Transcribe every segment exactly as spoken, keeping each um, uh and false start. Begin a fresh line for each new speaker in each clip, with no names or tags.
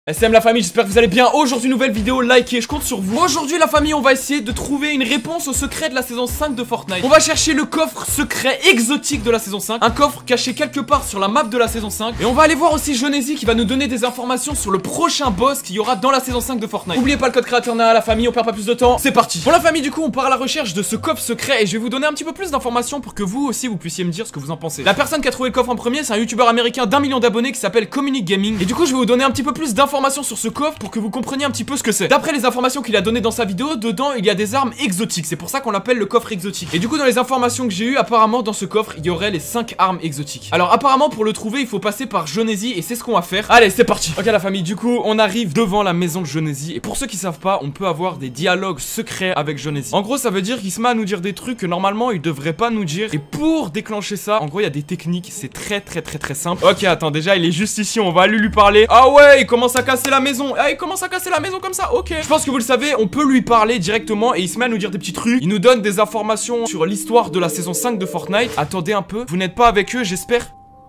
S M la famille, j'espère que vous allez bien. Aujourd'hui nouvelle vidéo, likez, je compte sur vous. Aujourd'hui la famille, on va essayer de trouver une réponse au secret de la saison cinq de Fortnite. On va chercher le coffre secret exotique de la saison cinq. Un coffre caché quelque part sur la map de la saison cinq. Et on va aller voir aussi Jonesy qui va nous donner des informations sur le prochain boss qu'il y aura dans la saison cinq de Fortnite. N'oubliez pas le code créateur N A, la famille, on perd pas plus de temps. C'est parti. Pour la famille du coup, on part à la recherche de ce coffre secret. Et je vais vous donner un petit peu plus d'informations pour que vous aussi vous puissiez me dire ce que vous en pensez. La personne qui a trouvé le coffre en premier, c'est un youtubeur américain d'un million d'abonnés qui s'appelle Communic Gaming. Et du coup je vais vous donner un petit peu plus d'informations sur ce coffre pour que vous compreniez un petit peu ce que c'est. D'après les informations qu'il a donné dans sa vidéo, dedans il y a des armes exotiques. C'est pour ça qu'on l'appelle le coffre exotique. Et du coup dans les informations que j'ai eues, apparemment dans ce coffre il y aurait les cinq armes exotiques. Alors apparemment pour le trouver il faut passer par Jonesy et c'est ce qu'on va faire. Allez c'est parti. Ok la famille, du coup on arrive devant la maison de Jonesy. Et pour ceux qui savent pas, on peut avoir des dialogues secrets avec Jonesy. En gros ça veut dire qu'il se met à nous dire des trucs que normalement il devrait pas nous dire. Et pour déclencher ça, en gros il y a des techniques. C'est très très très très simple. Ok attends, déjà il est juste ici, on va aller lui parler. Ah ouais, il commence à casser la maison. Ah il commence à casser la maison comme ça, ok. Je pense que vous le savez, on peut lui parler directement et il se met à nous dire des petits trucs. Il nous donne des informations sur l'histoire de la saison cinq de Fortnite. Attendez un peu, vous n'êtes pas avec eux j'espère.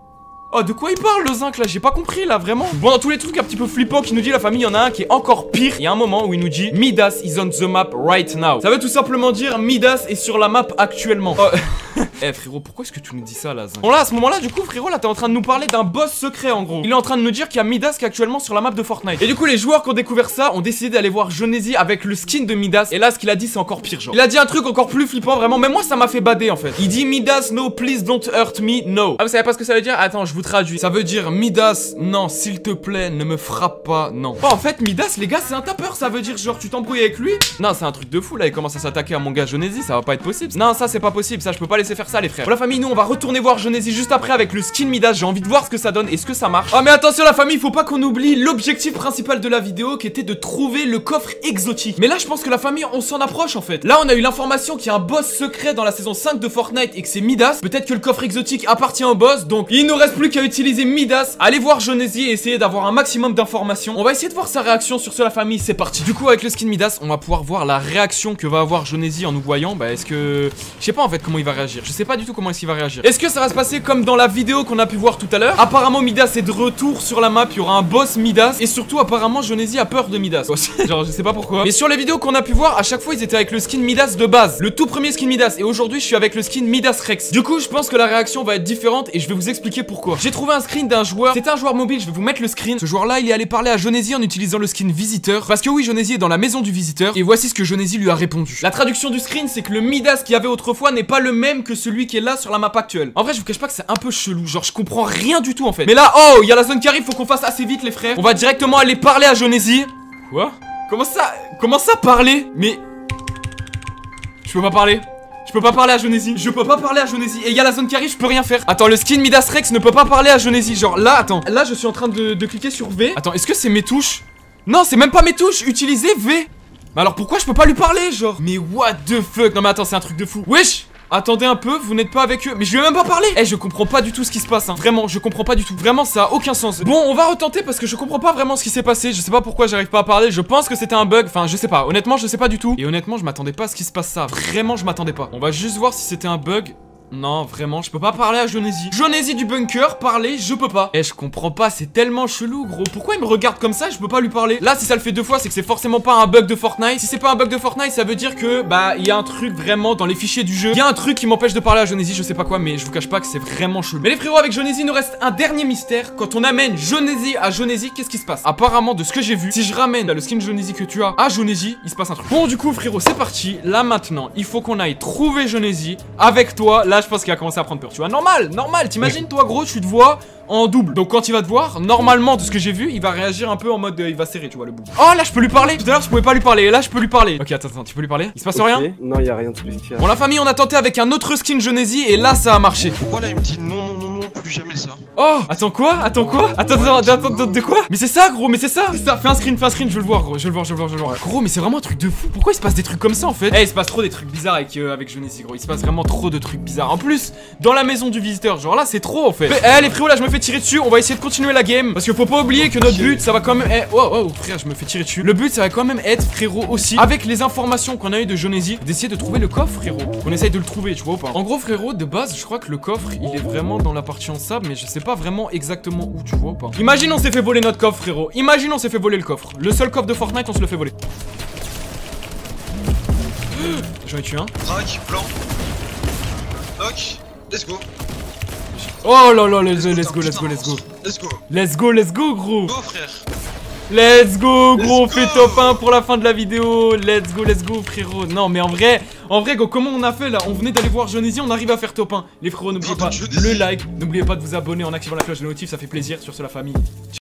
Oh de quoi il parle le zinc là, j'ai pas compris là vraiment. Bon dans tous les trucs un petit peu flippants qu'il nous dit la famille, il y en a un qui est encore pire. Il y a un moment où il nous dit Midas is on the map right now. Ça veut tout simplement dire Midas est sur la map actuellement. Oh. Eh frérot, pourquoi est-ce que tu nous dis ça là zinc? Bon là à ce moment là du coup frérot là t'es en train de nous parler d'un boss secret en gros. Il est en train de nous dire qu'il y a Midas qui est actuellement sur la map de Fortnite. Et du coup les joueurs qui ont découvert ça ont décidé d'aller voir Jonesy avec le skin de Midas. Et là ce qu'il a dit c'est encore pire genre. Il a dit un truc encore plus flippant vraiment, mais moi ça m'a fait bader en fait. Il dit Midas no please don't hurt me no. Ah vous savez pas ce que ça veut dire? Attends je vous traduis. Ça veut dire Midas non s'il te plaît ne me frappe pas non. Oh en fait Midas les gars c'est un tapeur. Ça veut dire genre tu t'embrouilles avec lui. Non c'est un truc de fou là, il commence à s'attaquer à mon gars Jonesy. Ça va pas être possible. Non ça c'est pas possible, ça je peux pas laisser faire ça les frères. Pour la famille nous on va retourner voir Jonesy juste après avec le skin Midas. J'ai envie de voir ce que ça donne. Est-ce que ça marche? Oh mais attention la famille, faut pas qu'on oublie l'objectif principal de la vidéo qui était de trouver le coffre exotique. Mais là je pense que la famille on s'en approche en fait. Là on a eu l'information qu'il y a un boss secret dans la saison cinq de Fortnite et que c'est Midas. Peut-être que le coffre exotique appartient au boss. Donc il ne reste plus qu'à utiliser Midas. Allez voir Jonesy et essayer d'avoir un maximum d'informations. On va essayer de voir sa réaction sur ce la famille. C'est parti. Du coup avec le skin Midas on va pouvoir voir la réaction que va avoir Jonesy en nous voyant. Bah est-ce que... Je sais pas en fait comment il va réagir. Je sais pas du tout comment est-ce qu'il va réagir. Est-ce que ça va se passer comme dans la vidéo qu'on a pu voir tout à l'heure? Apparemment Midas est de retour sur la map. Il y aura un boss Midas. Et surtout apparemment Jonesy a peur de Midas. Genre je sais pas pourquoi. Mais sur les vidéos qu'on a pu voir, à chaque fois ils étaient avec le skin Midas de base. Le tout premier skin Midas. Et aujourd'hui je suis avec le skin Midas Rex. Du coup je pense que la réaction va être différente. Et je vais vous expliquer pourquoi. J'ai trouvé un screen d'un joueur. C'est un joueur mobile, je vais vous mettre le screen. Ce joueur là il est allé parler à Jonesy en utilisant le skin visiteur. Parce que oui Jonesy est dans la maison du visiteur. Et voici ce que Jonesy lui a répondu. La traduction du screen c'est que le Midas qu'il y avait autrefois n'est pas le même que celui qui est là sur la map actuelle. En vrai je vous cache pas que c'est un peu chelou. Genre je comprends rien du tout en fait. Mais là oh il y a la zone qui arrive, faut qu'on fasse assez vite les frères. On va directement aller parler à Jonesy. Quoi? Comment ça? Comment ça parler? Mais je peux pas parler. Je peux pas parler à Jonesy. Je peux pas parler à Jonesy. Et il y a la zone qui arrive, je peux rien faire. Attends, le skin Midas Rex ne peut pas parler à Jonesy. Genre là, attends. Là, je suis en train de, de cliquer sur V. Attends, est-ce que c'est mes touches? Non, c'est même pas mes touches. Utiliser V. Mais alors pourquoi je peux pas lui parler, genre? Mais what the fuck? Non mais attends, c'est un truc de fou. Wesh! Attendez un peu, vous n'êtes pas avec eux. Mais je lui ai même pas parlé. Eh je comprends pas du tout ce qui se passe hein. Vraiment je comprends pas du tout. Vraiment ça a aucun sens. Bon on va retenter parce que je comprends pas vraiment ce qui s'est passé. Je sais pas pourquoi j'arrive pas à parler. Je pense que c'était un bug. Enfin je sais pas. Honnêtement je sais pas du tout. Et honnêtement je m'attendais pas à ce qui se passe ça. Vraiment je m'attendais pas. On va juste voir si c'était un bug. Non vraiment je peux pas parler à Jonesy. Jonesy du bunker, parler je peux pas. Eh je comprends pas, c'est tellement chelou gros. Pourquoi il me regarde comme ça, je peux pas lui parler? Là si ça le fait deux fois c'est que c'est forcément pas un bug de Fortnite. Si c'est pas un bug de Fortnite ça veut dire que bah il y a un truc vraiment dans les fichiers du jeu. Il y a un truc qui m'empêche de parler à Jonesy, je sais pas quoi. Mais je vous cache pas que c'est vraiment chelou. Mais les frérots avec Jonesy il nous reste un dernier mystère. Quand on amène Jonesy à Jonesy, qu'est-ce qui se passe? Apparemment de ce que j'ai vu, si je ramène le skin Jonesy que tu as à Jonesy, il se passe un truc. Bon du coup frérot c'est parti. Là maintenant il faut qu'on aille trouver Jonesy avec toi. Là je pense qu'il a commencé à prendre peur, tu vois, normal, normal, t'imagines toi gros, tu te vois en double. Donc quand il va te voir, normalement de ce que j'ai vu, il va réagir un peu en mode euh, il va serrer, tu vois le bout. Oh là je peux lui parler. Tout à l'heure je pouvais pas lui parler, et là je peux lui parler. Ok attends, attends, tu peux lui parler? Il se passe okay. Rien?
Non il y a rien de spécial.
Bon la famille on a tenté avec un autre skin Jonesy et là ça a marché.
Voilà il me dit non non non non plus jamais ça.
Oh attends quoi? Attends quoi? Attends attends attends, attends de quoi? Mais c'est ça gros, mais c'est ça, c'est ça. Fais un screen, fais un screen, je veux le voir gros, je veux le voir, je veux le voir, je veux le voir. Gros mais c'est vraiment un truc de fou. Pourquoi il se passe des trucs comme ça en fait? Eh il se passe trop des trucs bizarres avec, euh, avec Jonesy gros. Il se passe vraiment trop de trucs bizarres. En plus dans la maison du visiteur, genre là c'est trop en fait. Eh les frérots là je me fais tirer dessus, on va essayer de continuer la game. Parce qu'il faut pas oublier que notre but ça va quand même être... Oh oh frère je me fais tirer dessus. Le but ça va quand même être frérot aussi, avec les informations qu'on a eu de Jonesy, d'essayer de trouver le coffre frérot. On essaye de le trouver tu vois ou pas? En gros frérot de base je crois que le coffre il est vraiment dans la partie ancienne. sable, mais je sais pas vraiment exactement où, tu vois ou pas. Imagine on s'est fait voler notre coffre, frérot. Imagine on s'est fait voler le coffre. Le seul coffre de Fortnite, on se le fait voler. J'en ai tué un.
Track, plan. Knock, let's go.
Oh là là, let's go, let's go, let's go, let's go.
Let's go.
Let's go, let's go, gros.
Go, frère.
Let's go, gros, on
Let's
fait
go.
top un pour la fin de la vidéo. Let's go, let's go, frérot. Non, mais en vrai, en vrai, gros, comment on a fait là? On venait d'aller voir Jonesy, on arrive à faire top un. Les frérots, n'oubliez
Pardon,
pas
Jonesy.
le like, n'oubliez pas de vous abonner en activant la cloche de notif, ça fait plaisir. Sur ce, la famille.